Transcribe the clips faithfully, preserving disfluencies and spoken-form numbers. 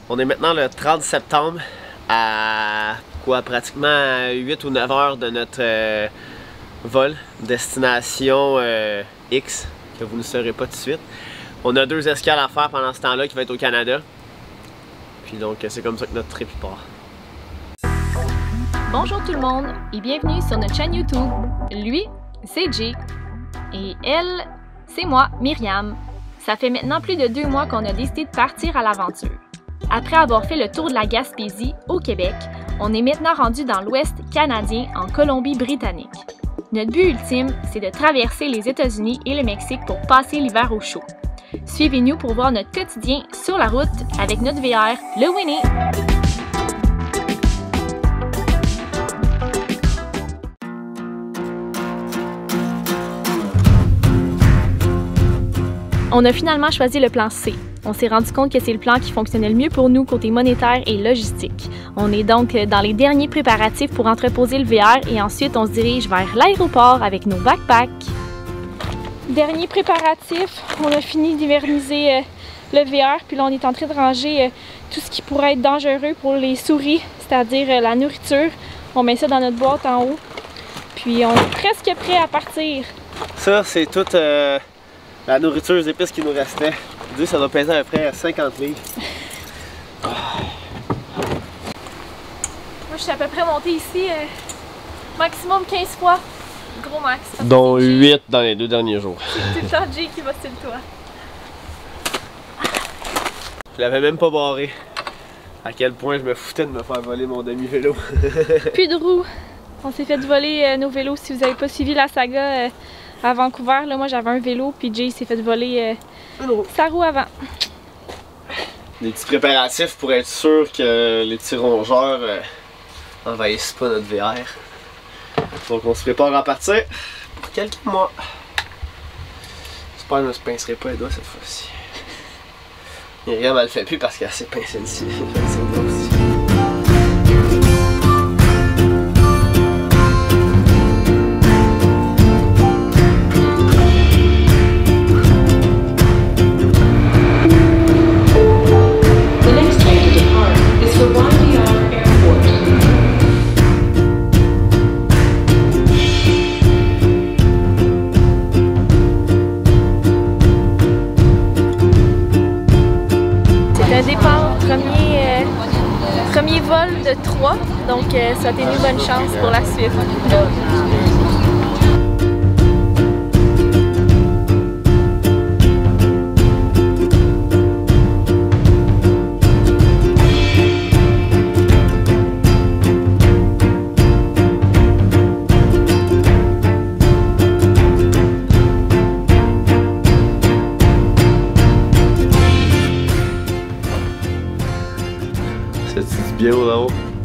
On est maintenant le trente septembre à quoi, pratiquement huit ou neuf heures de notre euh, vol, destination euh, X, que vous ne saurez pas tout de suite. On a deux escales à faire pendant ce temps-là qui va être au Canada. Puis donc c'est comme ça que notre trip part. Bonjour tout le monde et bienvenue sur notre chaîne YouTube. Lui, c'est Jay et elle, c'est moi, Myriam. Ça fait maintenant plus de deux mois qu'on a décidé de partir à l'aventure. Après avoir fait le tour de la Gaspésie au Québec, on est maintenant rendu dans l'Ouest canadien en Colombie-Britannique. Notre but ultime, c'est de traverser les États-Unis et le Mexique pour passer l'hiver au chaud. Suivez-nous pour voir notre quotidien sur la route avec notre V R, le Winnie. On a finalement choisi le plan C. On s'est rendu compte que c'est le plan qui fonctionnait le mieux pour nous côté monétaire et logistique. On est donc dans les derniers préparatifs pour entreposer le V R et ensuite on se dirige vers l'aéroport avec nos backpacks. Dernier préparatif, on a fini d'hiverniser euh, le V R, puis là on est en train de ranger euh, tout ce qui pourrait être dangereux pour les souris, c'est-à-dire euh, la nourriture. On met ça dans notre boîte en haut, puis on est presque prêt à partir. Ça, c'est toute euh, la nourriture, les épices qui nous restaient. Je dis, ça doit peser à peu près cinquante livres. Moi, je suis à peu près montée ici euh, maximum quinze fois. Gros max. Dont huit dans les deux derniers jours. C'est tout le temps Jay qui va sur le toit. Je l'avais même pas barré. À quel point je me foutais de me faire voler mon demi-vélo. Plus de roues. On s'est fait voler euh, nos vélos. Si vous n'avez pas suivi la saga euh, à Vancouver, là, moi j'avais un vélo, puis Jay s'est fait voler euh, sa roue avant. Des petits préparatifs pour être sûr que les petits rongeurs euh, envahissent pas notre V R. Donc on se prépare à partir pour quelques mois. J'espère que je ne se pincerai pas les doigts cette fois-ci. Myriam elle le fait plus parce qu'elle s'est pincée ici. Un départ, premier, euh, premier vol de trois, donc euh, souhaitez-nous bonne chance pour la suite. Ça se dit bien là-haut.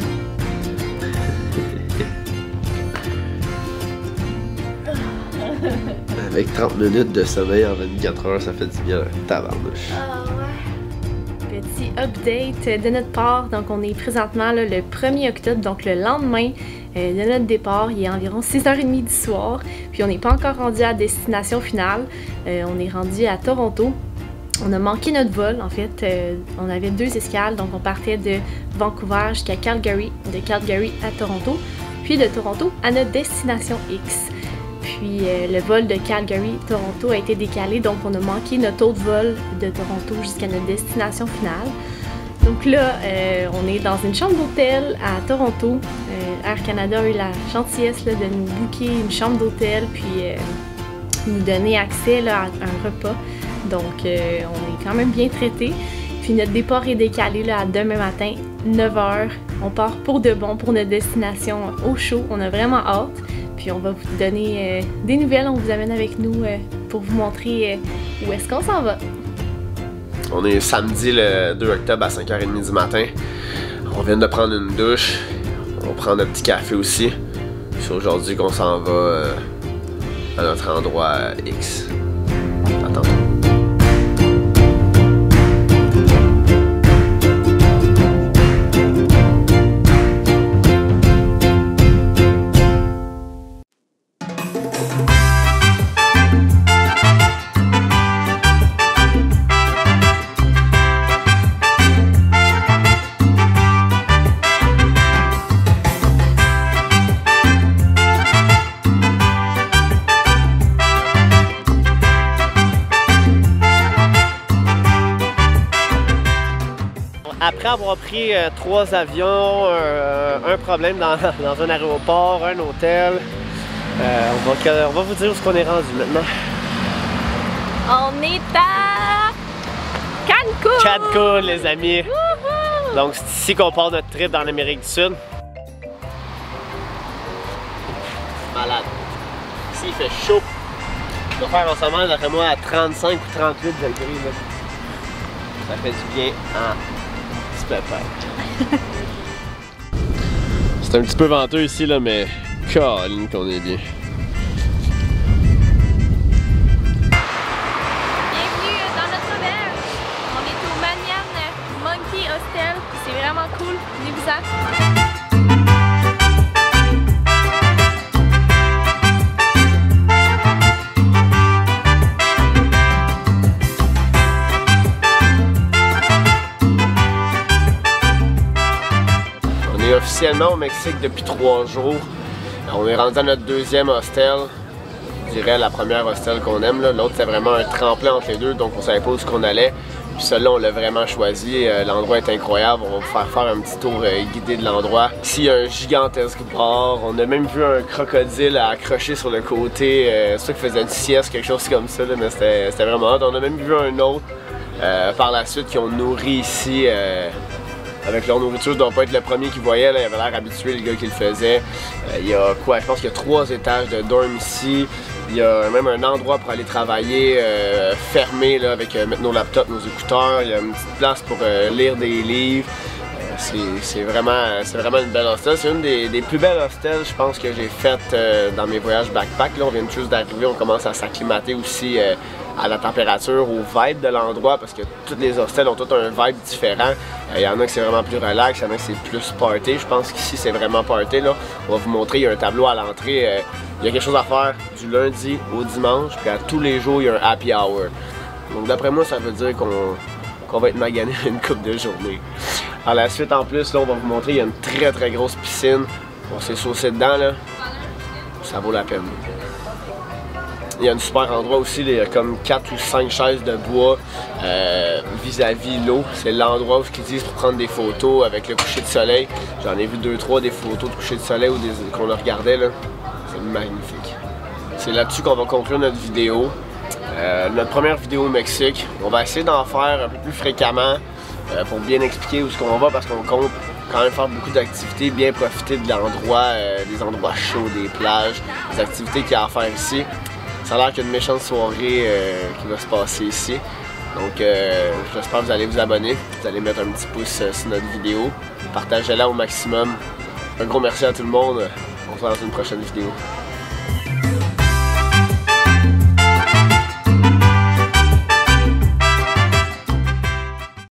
Avec trente minutes de sommeil en vingt-quatre heures, ça fait du bien, tabarnouche. Ah ouais. Petit update de notre part. Donc on est présentement là, le premier octobre, donc le lendemain euh, de notre départ. Il est environ six heures trente du soir. Puis on n'est pas encore rendu à la destination finale. Euh, on est rendu à Toronto. On a manqué notre vol, en fait. Euh, on avait deux escales, donc on partait de Vancouver jusqu'à Calgary, de Calgary à Toronto, puis de Toronto à notre destination X. Puis euh, le vol de Calgary-Toronto a été décalé, donc on a manqué notre autre vol de Toronto jusqu'à notre destination finale. Donc là, euh, on est dans une chambre d'hôtel à Toronto. Euh, Air Canada a eu la gentillesse là, de nous booker une chambre d'hôtel, puis euh, nous donner accès là, à un repas. Donc, euh, on est quand même bien traité. Puis notre départ est décalé là, à demain matin, neuf heures. On part pour de bon pour notre destination au chaud. On a vraiment hâte. Puis on va vous donner euh, des nouvelles. On vous amène avec nous euh, pour vous montrer euh, où est-ce qu'on s'en va. On est samedi le deux octobre à cinq heures trente du matin. On vient de prendre une douche. On prend notre petit café aussi. C'est aujourd'hui qu'on s'en va euh, à notre endroit X. À tantôt. après avoir pris euh, trois avions, euh, un problème dans, dans un aéroport, un hôtel, euh, on, va, on va vous dire où est-ce qu'on est rendu maintenant. On est à Cancun! Cancun, les amis! Wouhou! Donc c'est ici qu'on part notre trip dans l'Amérique du Sud. Malade. Ici il fait chaud. Il va faire en ce moment, d'après moi, à trente-cinq ou trente-huit degrés. Là. Ça fait du bien en petit pépère. C'est un petit peu venteux ici, là, mais caline qu'on est bien. Bienvenue dans notre auberge. On est au Manyan Monkey Hostel. C'est vraiment cool. Venez-vous-en. On est officiellement au Mexique depuis trois jours. On est rendu à notre deuxième hostel. Je dirais la première hostel qu'on aime. L'autre, c'était vraiment un tremplin entre les deux, donc on savait pas où ce qu'on allait. Puis celui-là, on l'a vraiment choisi. Euh, l'endroit est incroyable. On va vous faire faire un petit tour euh, guidé de l'endroit. Ici, il y a un gigantesque bar. On a même vu un crocodile accroché sur le côté. Euh, c'est sûr qu'il faisait une sieste, quelque chose comme ça, là, mais c'était vraiment hot. On a même vu un autre euh, par la suite qui ont nourri ici. Euh, Avec leur nourriture, je dois pas être le premier qui voyait, là. Il avait l'air habitué, le gars qui le faisait. Euh, il y a quoi? Je pense qu'il y a trois étages de dorm ici. Il y a même un endroit pour aller travailler euh, fermé là, avec euh, mettre nos laptops, nos écouteurs. Il y a une petite place pour euh, lire des livres. Euh, c'est vraiment, vraiment une belle hostel. C'est une des, des plus belles hostels, je pense, que j'ai faites euh, dans mes voyages backpack. Là, on vient juste d'arriver, on commence à s'acclimater aussi euh, à la température, au vibe de l'endroit, parce que tous les hostels ont tout un vibe différent. Il euh, y en a que c'est vraiment plus relax, il y en a que c'est plus party. Je pense qu'ici c'est vraiment party. Là. On va vous montrer, il y a un tableau à l'entrée. Euh, il y a quelque chose à faire du lundi au dimanche, puis à tous les jours il y a un happy hour. Donc d'après moi, ça veut dire qu'on qu'on va être magané une couple de journées. À la suite, en plus, là, on va vous montrer, il y a une très très grosse piscine. On s'est saucé dedans, là. Ça vaut la peine. Il y a un super endroit aussi, il y a comme quatre ou cinq chaises de bois euh, vis-à-vis l'eau. C'est l'endroit où ils disent pour prendre des photos avec le coucher de soleil. J'en ai vu deux, trois des photos de coucher de soleil ou qu'on le regardait là. C'est magnifique. C'est là-dessus qu'on va conclure notre vidéo. Euh, notre première vidéo au Mexique. On va essayer d'en faire un peu plus fréquemment euh, pour bien expliquer où est-ce qu'on va parce qu'on compte quand même faire beaucoup d'activités, bien profiter de l'endroit, euh, des endroits chauds, des plages, des activités qu'il y a à faire ici. Ça a l'air qu'il y a une méchante soirée euh, qui va se passer ici. Donc euh, j'espère que vous allez vous abonner, vous allez mettre un petit pouce euh, sur notre vidéo, partagez-la au maximum. Un gros merci à tout le monde, on se voit dans une prochaine vidéo.